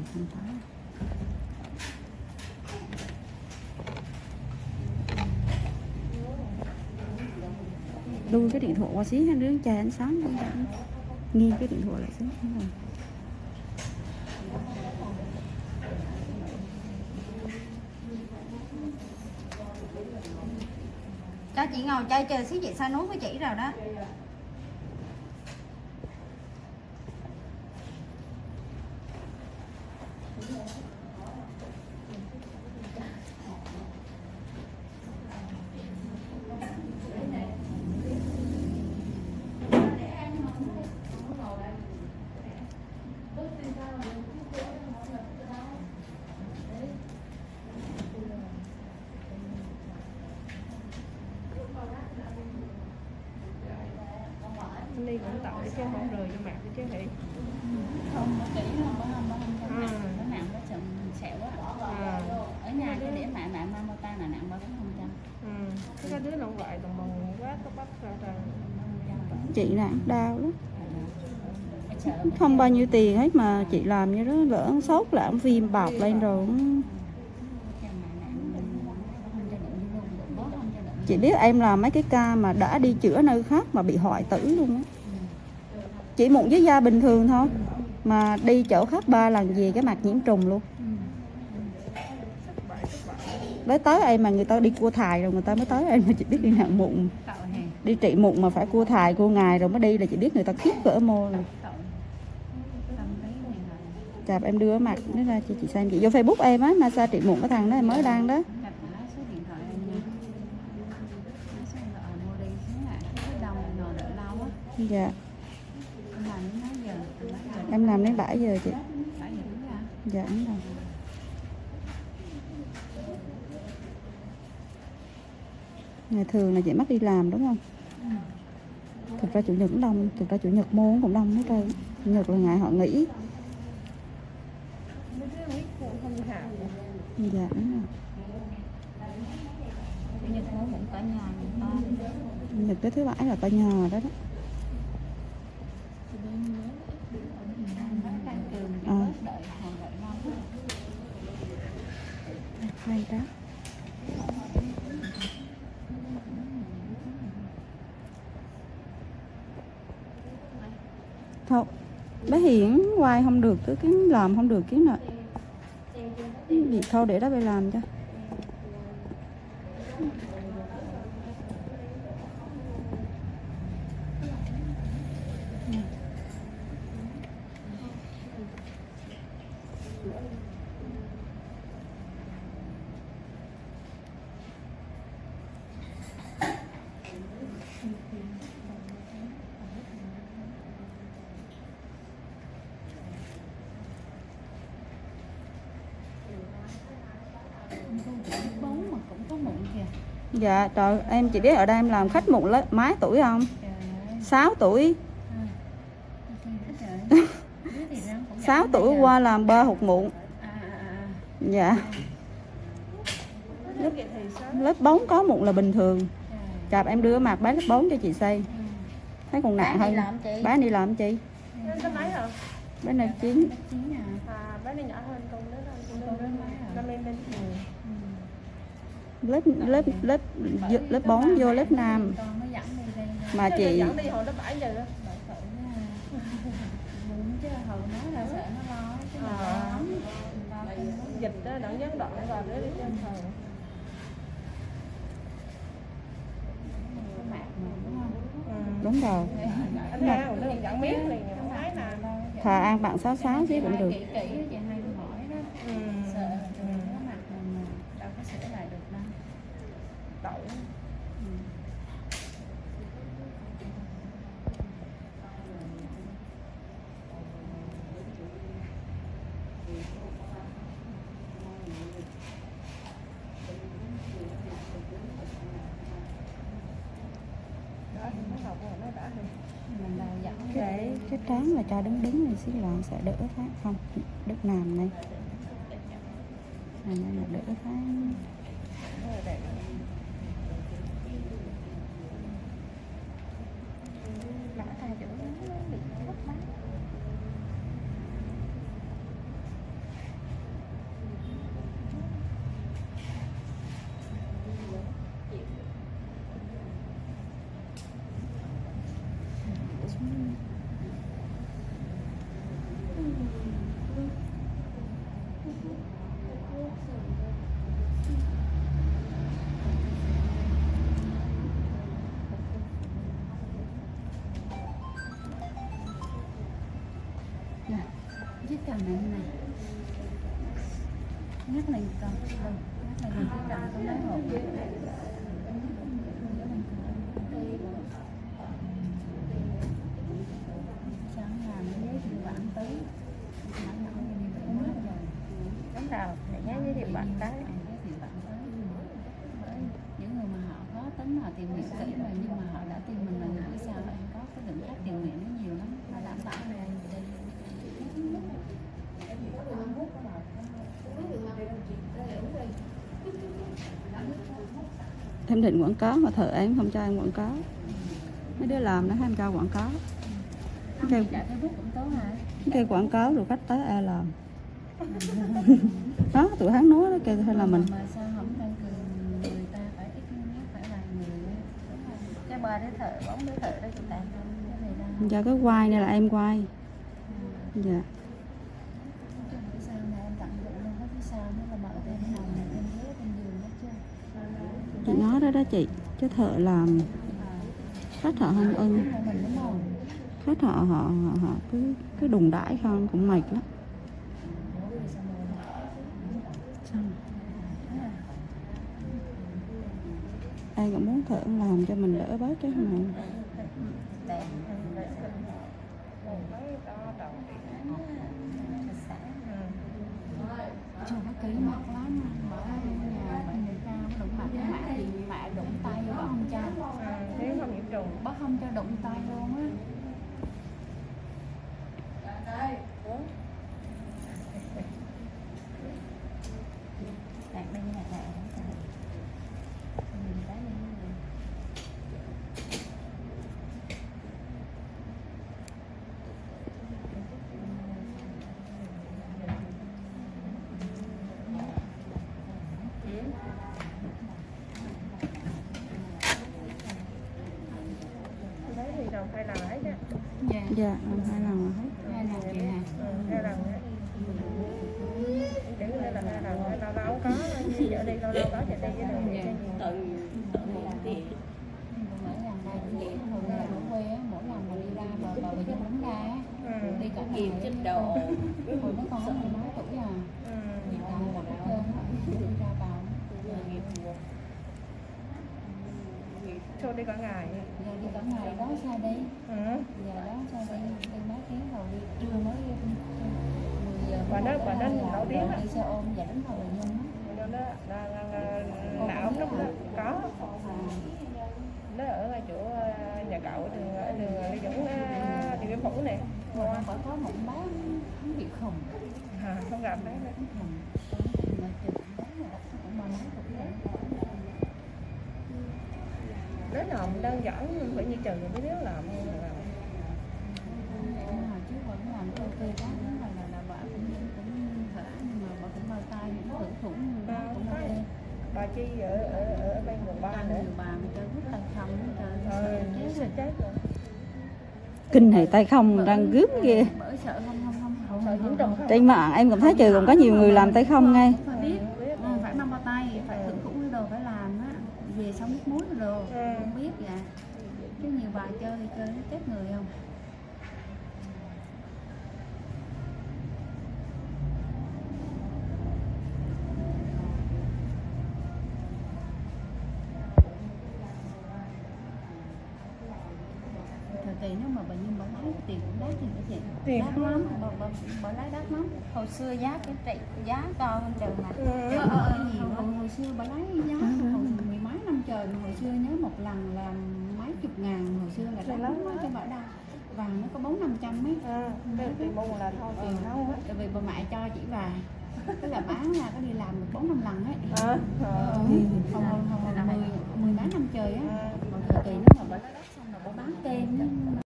thanh toán. Đuôi cái điện thoại qua xí hai đứa chai ánh sáng cũng vậy. Nghiêng cái điện thoại lại xí. Cho chị ngồi chơi chờ xíu, chị sang nút với chị rồi đó. Ly cũng tặng chứ không rời cho mặt chứ hỉ. Không, nó kỹ không, nó nặng nó chừng sẹo á. Ở nhà cái để mẹ Mamota là nặng 3-4%. Cái đứa lông loại đồng bằng quá có bắp ra rồi. Chị nặng đau lắm. Không bao nhiêu tiền hết mà chị làm như đó, lỡ sốt là ông viêm bọc lên rồi. Chị biết em làm mấy cái ca mà đã đi chữa nơi khác mà bị hoại tử luôn á. Chỉ mụn dưới da bình thường thôi mà đi chỗ khác 3 lần về cái mặt nhiễm trùng luôn. Lấy tới em mà người ta đi cua thài rồi người ta mới tới em mà chị biết đi nặng mụn. Đi trị mụn mà phải cua thài cua ngài rồi mới đi là chị biết người ta khiếp cỡ mô rồi. Chạp em đưa mặt nó ra cho chị xem, chị vô Facebook em á, massage trị mụn cái thằng đó em mới đăng đó. Dạ. Em làm đến 7 giờ chị. Dạ đúng rồi. Ngày thường là chị mất đi làm đúng không? Thực ra chủ nhật cũng đông, thực ra chủ nhật môn cũng đông hết trơn. Chủ nhật là ngày họ nghỉ. Dạ đúng rồi. Chủ nhật môn cũng cả nhà người ta. Chủ nhật tới thứ bảy là cả nhà đó đó. Hay đó. Thôi, bé Hiển quay không được, cái làm không được cái nè. Bị thôi để đóไปlàm cho. Bóng mà cũng có mụn kìa. Dạ trời, em chỉ biết ở đây em làm khách mụn lớn mấy tuổi không? 6 tuổi. 6 tuổi qua làm 3 hột mụn. Dạ. Lớp 4 có mụn là bình thường. Chạp em đưa mặt bán lớp 4 cho chị xây. Thấy còn nặng hơn. Bán đi làm chị. Bán này 9. Bán này nhỏ hơn con đó. Lớp 4 vô lớp Nam. Mà chị dẫn đi hồi lớp 7 giờ đó. Dịch đó đặng gián đoạn rồi để đi trên thờ. đúng rồi. Thà ăn bạn 66 chứ cũng được. Cái trán là cho đứng đứng này xíu là sẽ đỡ phát không đất nằm này là đỡ phát. Dạ. Chiếc cầm này này. Nhắc lên cầm. Nhắc lên cái cầm có lấy hộp. Sáng làm nó giấy thì bạn tới. Đúng rồi, nhớ với thì bạn cái. Những người mà họ có tính họ tìm hiểu kỹ rồi nhưng mà họ đã tìm mình là người sao em có cái lượng khách tìm hiểu nó nhiều lắm, họ đảm bảo là Em định quảng cáo mà thợ em không cho em quảng cáo. Mấy đứa làm nó em cho quảng cáo. chạy Facebook cũng tốt hả? Cái quảng cáo rồi khách tới ai làm. Đó, tụi hắn nói đó kêu hay là mình. Mà sao không tăng cường người ta phải ít nhất phải vài người. Cái 3 đứa thợ, 4 đứa thợ đó chị ta. Giờ cái quay này là em quay. Dạ. Cái sao này em tặng dụng luôn có cái sao nó là mở tên nằm tên ghế tên giường hết chưa? Chị nói đó đó chị, chứ thợ làm khách họ không ưng. Mình đúng không? Khách họ cứ đùng đãi không cũng mệt lắm. Xong. Ai cũng muốn thợ làm cho mình đỡ bớt cái này. Cho nó kỹ mặt lắm. Mở nhà bệnh người ta đụng mặt mẹ thì mẹ đụng tay vô bác không cho. Nếu không nhiễm trùng. Bác không cho đụng tay luôn á. Đặt đây nha, đặt Đấy thì đồng 2 lần hết á. dạ. Dạ, 2 lần rồi hết. 2 lần chị nè. 2 lần á. Chữ đây là 2 lần, lâu lâu có, như vợ đi lâu lâu có chạy đi với đường vậy. Mỗi lần này cũng vậy, hồi là ở quê á, mỗi lần mà đi ra bà về dân đóng ra á, đi cả ngày chết đồ. Hồi nó còn có 10 mấy tuổi à. Người ta là hết trơn á, đi ra vào. Cho đi cả ngày. Giờ đi cả ngày đó sao đi? Giờ đó sao đi? Đi mấy tiếng rồi đi trưa mới 10 giờ. Bà nó nổi tiếng á. Đi xe ôm và đánh hồi nhân á. Não lúc đó có. Nó ở ngay chỗ nhà cậu đường Lê Dũng Điện Biên Phủ này. Phải có một bác hắn bị khùng. Không gặp đấy. Khùng. Mà chụp bác là cũng mà mấy tuổi rồi. Nó làm đơn giản phải như trừ mấy đứa làm. Hồi trước vẫn làm ok đó là bà cũng thở nhưng mà bà cũng bao tay những thử thủng cũng ok. Bà Chi ở bên quận 3 nữa. Bà mà chơi hút tay không Chết rồi. Kinh này tay không đang gớm ghê. Bởi sợ không Sợ nhiễm trùng không? Trên mạng em cũng thấy trừ cũng có nhiều người làm tay không ngay. phải biết phải mang bao tay phải thử thủng đồ phải làm á về xong nước muối đồ không biết dạ chứ nhiều bà chơi nó chết người không. Thời kỳ nếu mà bệnh nhân bà lấy tiền cũng đắt thì phải chị đắt lắm bà lấy đắt lắm. Hồi xưa giá giá cao hơn trời mà hồi xưa bà lấy giá hồi mười mấy năm trời mà hồi xưa nhớ một lần là mấy chục ngàn hồi xưa là đắt lắm cho bà đau vàng nó có 400-500 mấy Tiền bông là thôi tiền đâu á. tại vì bà mẹ cho chỉ vàng tức là bán là có đi làm được 4-5 lần ấy hồi mười mấy năm trời á. Thời kỳ nếu mà bà lấy đất xong là bà bán kem